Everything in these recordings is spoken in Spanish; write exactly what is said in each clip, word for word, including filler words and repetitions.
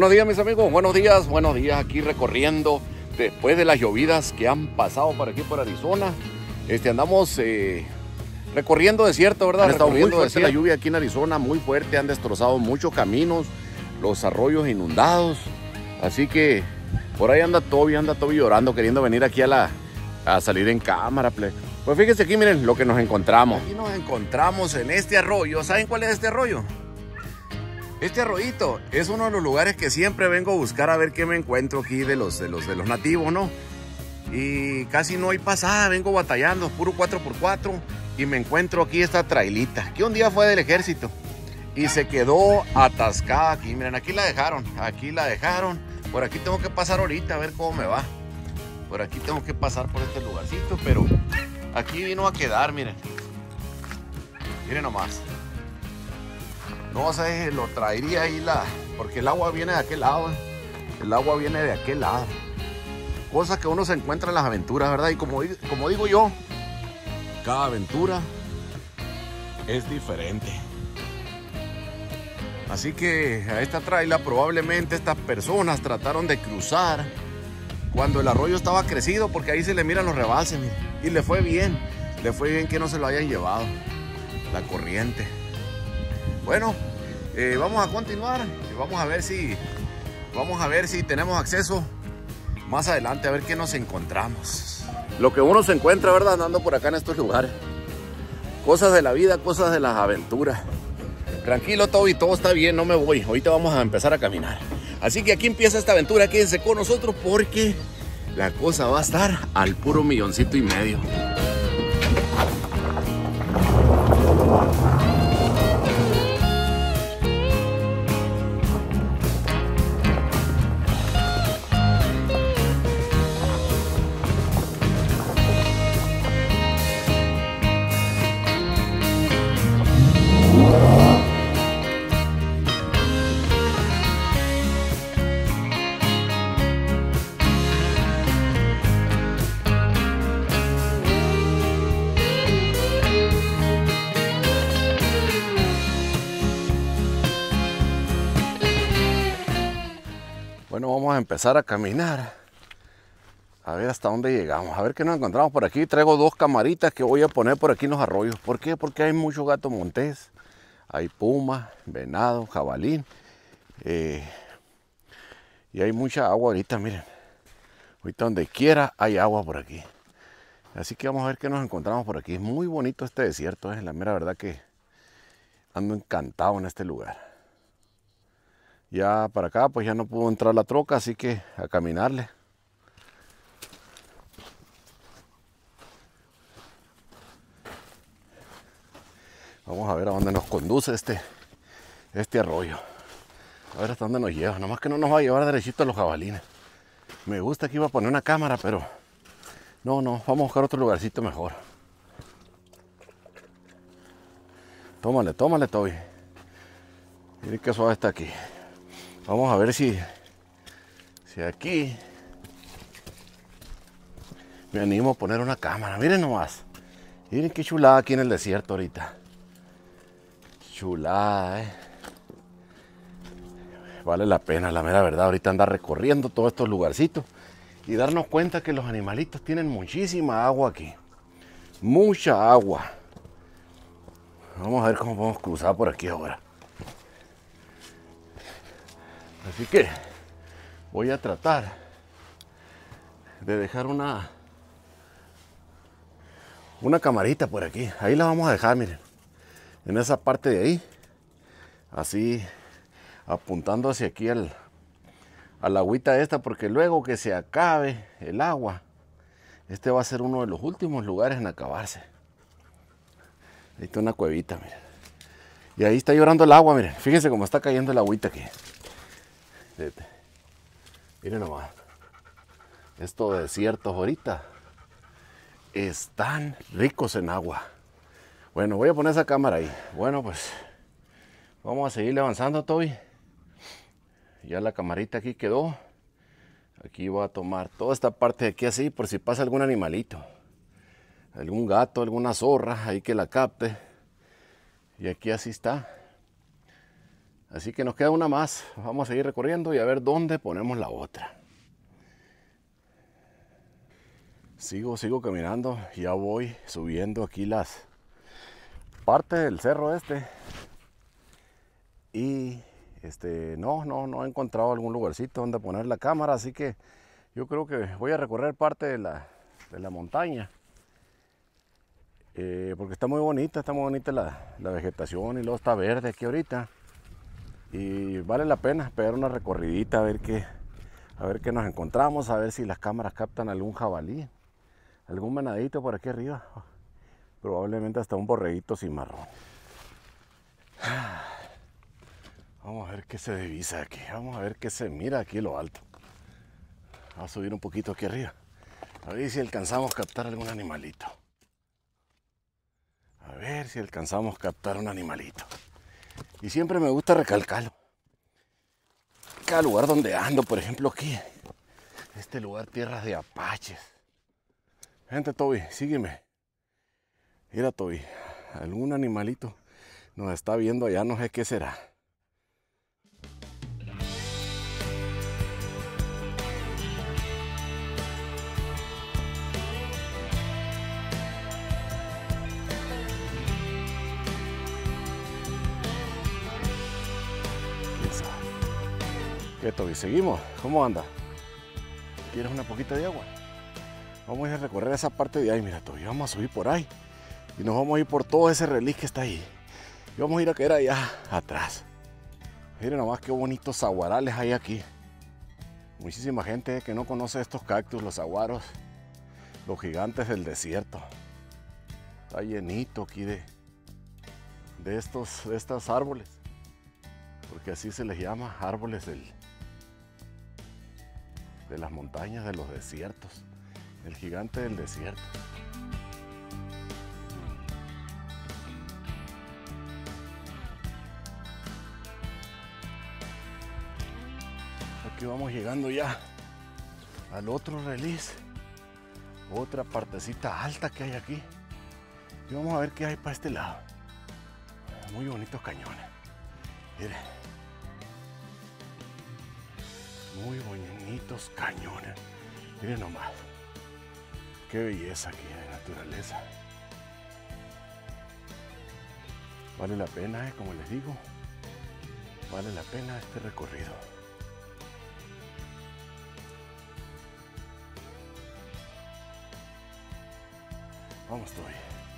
Buenos días, mis amigos, buenos días, buenos días, aquí recorriendo después de las llovidas que han pasado por aquí por Arizona. Este, andamos eh, recorriendo desierto, ¿verdad? Han estado muy Recorriendo fuerte la desierto. lluvia aquí en Arizona, muy fuerte, han destrozado muchos caminos, los arroyos inundados, así que por ahí anda Toby, anda Toby llorando, queriendo venir aquí a la a salir en cámara. Ple. Pues fíjense aquí, miren lo que nos encontramos. Aquí nos encontramos en este arroyo. ¿Saben cuál es este arroyo? Este arroyito es uno de los lugares que siempre vengo a buscar a ver qué me encuentro aquí de los, de los, de los nativos, ¿no? Y casi no hay pasada, vengo batallando, puro cuatro por cuatro, y me encuentro aquí esta trailita, que un día fue del ejército y se quedó atascada aquí. Miren, aquí la dejaron, aquí la dejaron. Por aquí tengo que pasar ahorita a ver cómo me va. Por aquí tengo que pasar por este lugarcito, pero aquí vino a quedar, miren. Miren nomás. No sé, lo traería ahí la... porque el agua viene de aquel lado, ¿eh? El agua viene de aquel lado. Cosas que uno se encuentra en las aventuras, ¿verdad? Y como, como digo yo, cada aventura es diferente. Así que a esta traila probablemente estas personas trataron de cruzar cuando el arroyo estaba crecido, porque ahí se le miran los rebalses, miren. Y le fue bien, le fue bien que no se lo hayan llevado la corriente. Bueno, eh, vamos a continuar y vamos a ver si vamos a ver si tenemos acceso más adelante, a ver qué nos encontramos. Lo que uno se encuentra, ¿verdad? Andando por acá en estos lugares. Cosas de la vida, cosas de las aventuras. Tranquilo, Toby, todo está bien, no me voy. Ahorita vamos a empezar a caminar. Así que aquí empieza esta aventura, quédense con nosotros porque la cosa va a estar al puro milloncito y medio. Bueno, vamos a empezar a caminar. A ver hasta dónde llegamos. A ver qué nos encontramos por aquí. Traigo dos camaritas que voy a poner por aquí en los arroyos. ¿Por qué? Porque hay mucho gato montés. Hay puma, venado, jabalí. Eh, y hay mucha agua ahorita, miren. Ahorita donde quiera hay agua por aquí. Así que vamos a ver qué nos encontramos por aquí. Es muy bonito este desierto. Es eh. la mera verdad que ando encantado en este lugar. Ya para acá pues ya no pudo entrar la troca, así que a caminarle. Vamos a ver a dónde nos conduce este, este arroyo. A ver hasta dónde nos lleva. Nomás que no nos va a llevar derechito a los jabalines. Me gusta que iba a poner una cámara, pero no, no, vamos a buscar otro lugarcito mejor. Tómale, tómale, Toby. Miren qué suave está aquí. Vamos a ver si, si aquí me animo a poner una cámara. Miren nomás. Miren qué chulada aquí en el desierto ahorita. Chulada, eh. Vale la pena, la mera verdad, ahorita andar recorriendo todos estos lugarcitos y darnos cuenta que los animalitos tienen muchísima agua aquí. Mucha agua. Vamos a ver cómo podemos cruzar por aquí ahora. Así que voy a tratar de dejar una una camarita por aquí. Ahí la vamos a dejar, miren. En esa parte de ahí. Así apuntando hacia aquí al, a la agüita esta, porque luego que se acabe el agua, este va a ser uno de los últimos lugares en acabarse. Ahí está una cuevita, miren. Y ahí está llorando el agua, miren. Fíjense cómo está cayendo el agüita aquí. Miren nomás. Estos desiertos ahorita están ricos en agua. Bueno, voy a poner esa cámara ahí. Bueno, pues vamos a seguir avanzando, Toby. Ya la camarita aquí quedó. Aquí voy a tomar toda esta parte de aquí así, por si pasa algún animalito. Algún gato, alguna zorra, ahí que la capte. Y aquí así está. Así que nos queda una más. Vamos a seguir recorriendo y a ver dónde ponemos la otra. Sigo, sigo caminando. Ya voy subiendo aquí las partes del cerro este. Y este, no, no, no he encontrado algún lugarcito donde poner la cámara. Así que yo creo que voy a recorrer parte de la, de la montaña. Eh, porque está muy bonita, está muy bonita la, la vegetación y luego está verde aquí ahorita. Y vale la pena pegar una recorridita a ver qué, a ver qué nos encontramos, a ver si las cámaras captan algún jabalí, algún venadito por aquí arriba, probablemente hasta un borreguito cimarrón. Vamos a ver qué se divisa aquí, vamos a ver qué se mira aquí en lo alto. Vamos a subir un poquito aquí arriba, a ver si alcanzamos a captar algún animalito. A ver si alcanzamos a captar un animalito. Y siempre me gusta recalcarlo. Cada lugar donde ando, por ejemplo aquí, este lugar, tierras de apaches. Gente, Toby, sígueme. Mira, Toby, algún animalito nos está viendo allá, no sé qué será. ¿Qué, Toby? ¿Seguimos? ¿Cómo anda? ¿Quieres una poquita de agua? Vamos a ir a recorrer esa parte de ahí, mira, Toby. Vamos a subir por ahí y nos vamos a ir por todo ese relieve que está ahí. Y vamos a ir a caer allá atrás. Miren nomás qué bonitos saguarales hay aquí. Muchísima gente que no conoce estos cactus, los saguaros, los gigantes del desierto. Está llenito aquí de, de, estos, de estos árboles, porque así se les llama, árboles del, de las montañas, de los desiertos, el gigante del desierto. Aquí vamos llegando ya al otro release, otra partecita alta que hay aquí, y vamos a ver qué hay para este lado. Muy bonitos cañones, miren, muy bonitos cañones, miren nomás, qué belleza aquí de naturaleza. Vale la pena, eh, como les digo, vale la pena este recorrido. Vamos, Toby.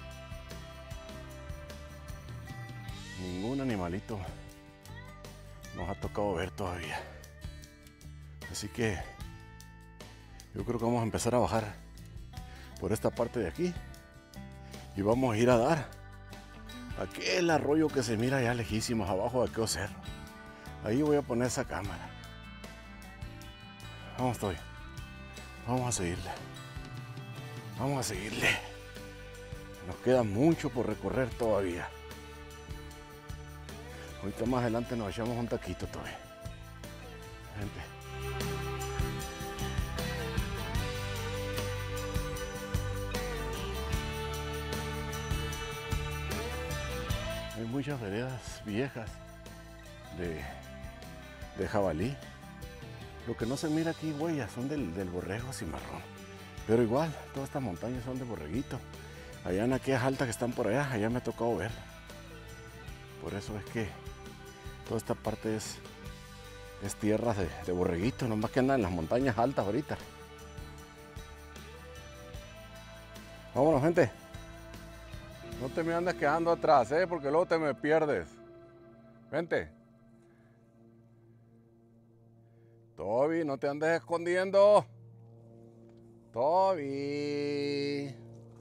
Ningún animalito nos ha tocado ver todavía. Así que yo creo que vamos a empezar a bajar por esta parte de aquí y vamos a ir a dar aquel arroyo que se mira allá lejísimos abajo de aquel cerro. Ahí voy a poner esa cámara. Vamos, Toby. Vamos a seguirle. Vamos a seguirle. Nos queda mucho por recorrer todavía. Ahorita más adelante nos echamos un taquito todavía. Gente. Hay muchas veredas viejas de, de jabalí. Lo que no se mira aquí, huellas, son del, del borrego cimarrón. Pero igual, todas estas montañas son de borreguito. Allá en aquellas altas que están por allá, allá me ha tocado ver. Por eso es que toda esta parte es, es tierra de, de borreguito, nomás que andan en las montañas altas ahorita. Vámonos, gente. No te me andes quedando atrás, ¿eh? Porque luego te me pierdes. Vente. Toby, no te andes escondiendo. Toby.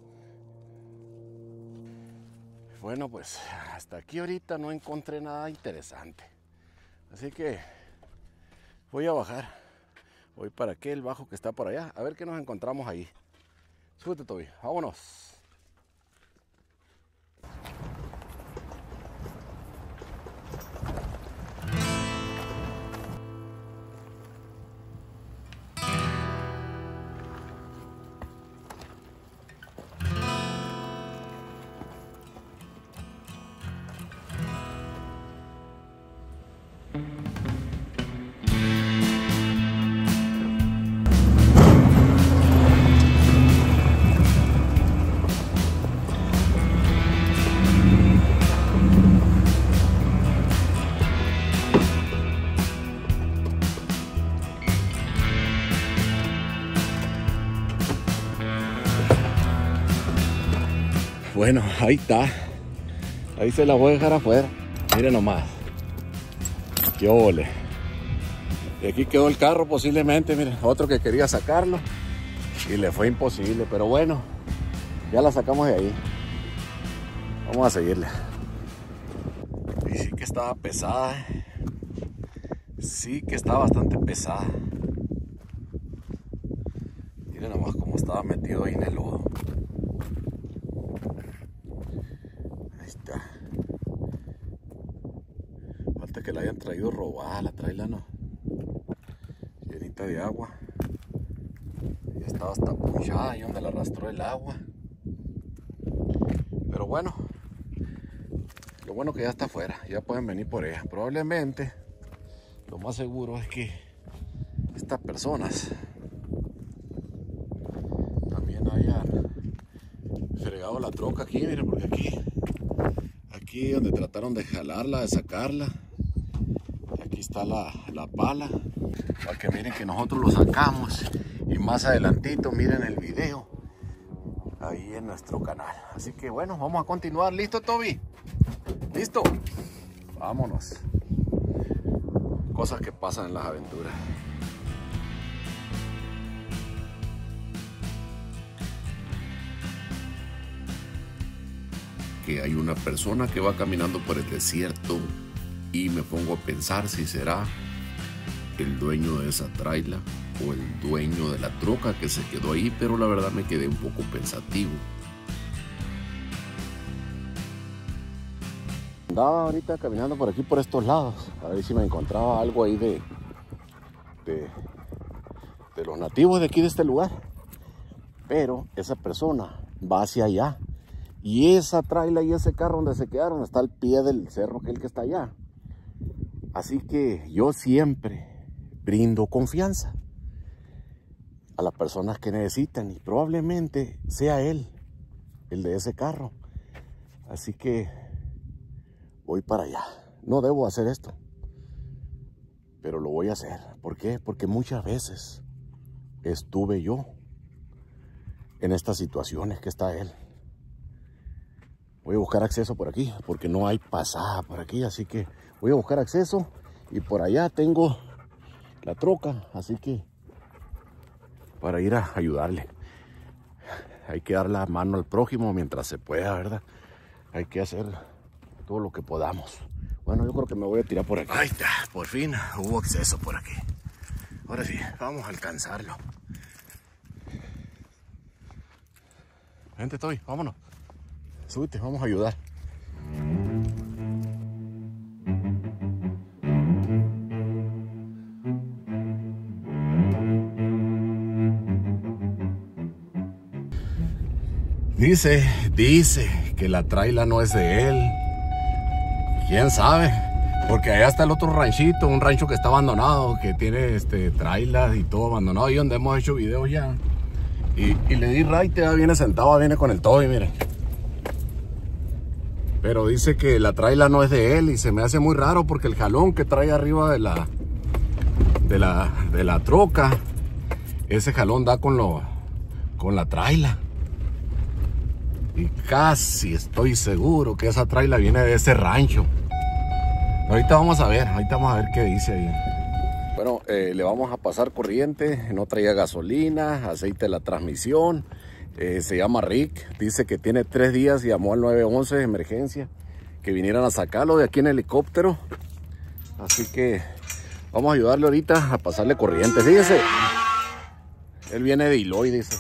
Bueno, pues hasta aquí ahorita no encontré nada interesante. Así que voy a bajar. Voy para aquel bajo que está por allá. A ver qué nos encontramos ahí. Súbete, Toby. Vámonos. bueno, ahí está. Ahí se la voy a dejar afuera. Miren nomás. Qué ole. Y aquí quedó el carro posiblemente, miren, otro que quería sacarlo y le fue imposible, pero bueno, ya la sacamos de ahí. Vamos a seguirle. Y sí que estaba pesada, ¿eh? Sí que está bastante pesada. Miren nomás cómo estaba metido ahí en el lodo. Ahí está. Falta que la hayan traído robada, la traila no. Llenita de agua. Ya estaba hasta punchada ahí donde la arrastró el agua. Pero bueno, lo bueno que ya está afuera, ya pueden venir por ella. Probablemente, lo más seguro es que estas personas también hayan fregado la troca aquí, miren, porque aquí, aquí donde trataron de jalarla, de sacarla, aquí está la, la pala, para que miren que nosotros lo sacamos y más adelantito miren el video ahí en nuestro canal. Así que bueno, vamos a continuar. ¿Listo, Toby? ¿Listo? Vámonos. Cosas que pasan en las aventuras. Que hay una persona que va caminando por el desierto y me pongo a pensar si será el dueño de esa traila o el dueño de la troca que se quedó ahí, pero la verdad me quedé un poco pensativo. Andaba ahorita caminando por aquí, por estos lados, a ver si me encontraba algo ahí de, de, de los nativos de aquí de este lugar. Pero esa persona va hacia allá. Y esa traila y ese carro donde se quedaron está al pie del cerro aquel que está allá. Así que yo siempre brindo confianza a las personas que necesitan y probablemente sea él, el de ese carro. Así que voy para allá. No debo hacer esto, pero lo voy a hacer. ¿Por qué? Porque muchas veces estuve yo en estas situaciones que está él. Voy a buscar acceso por aquí, porque no hay pasada por aquí, así que voy a buscar acceso y por allá tengo la troca, así que para ir a ayudarle. Hay que dar la mano al prójimo mientras se pueda, ¿verdad? Hay que hacer todo lo que podamos. Bueno, yo creo que me voy a tirar por aquí. Ahí está, por fin hubo acceso por aquí. Ahora sí, vamos a alcanzarlo. Vente, Toby, vámonos. Súbete, vamos a ayudar. Dice, dice que la traila no es de él. ¿Quién sabe? Porque allá está el otro ranchito, un rancho que está abandonado, que tiene este, trailas y todo abandonado, y donde hemos hecho videos ya. Y, y le di right, ya viene sentado, viene con el Toby, miren. Pero dice que la traila no es de él y se me hace muy raro porque el jalón que trae arriba de la, de la, de la troca, ese jalón da con, lo, con la traila. Y casi estoy seguro que esa traila viene de ese rancho. Ahorita vamos a ver, ahorita vamos a ver qué dice ahí. Bueno, eh, le vamos a pasar corriente, no traía gasolina, aceite de la transmisión. Eh, se llama Rick, dice que tiene tres días y llamó al nueve once de emergencia que vinieran a sacarlo de aquí en helicóptero. Así que vamos a ayudarle ahorita a pasarle corriente. Fíjese, él viene de Iloy, dice.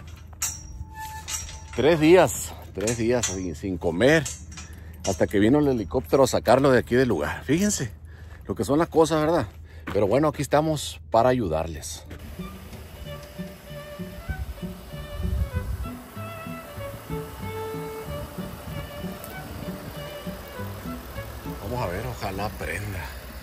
Tres días, tres días sin, sin comer, hasta que vino el helicóptero a sacarlo de aquí del lugar. Fíjense lo que son las cosas, ¿verdad? Pero bueno, aquí estamos para ayudarles. Vamos a ver, ojalá prenda.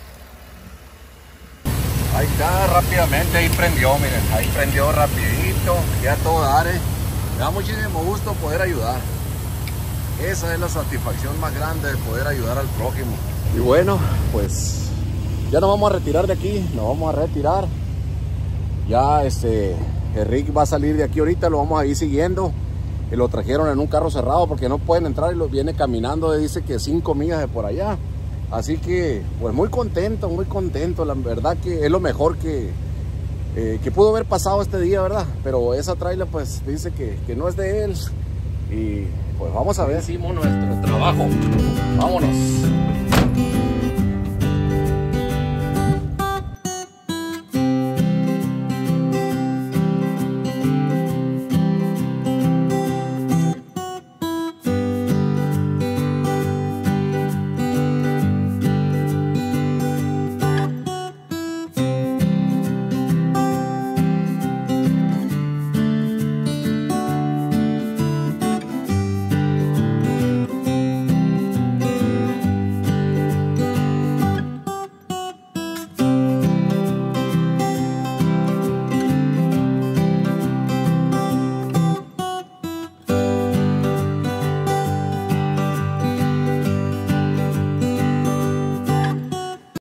Ahí está, rápidamente, ahí prendió, miren, ahí prendió rapidito, ya todo dar, eh. Me da muchísimo gusto poder ayudar. Esa es la satisfacción más grande de poder ayudar al prójimo. Y bueno, pues ya nos vamos a retirar de aquí, nos vamos a retirar. Ya este, el Rick va a salir de aquí ahorita, lo vamos a ir siguiendo. y lo trajeron en un carro cerrado porque no pueden entrar y lo viene caminando, dice que cinco millas de por allá. Así que pues muy contento, muy contento, la verdad que es lo mejor que, eh, que pudo haber pasado este día, ¿verdad? Pero esa trailer pues dice que, que no es de él y pues vamos a ver. Hicimos nuestro trabajo, vámonos.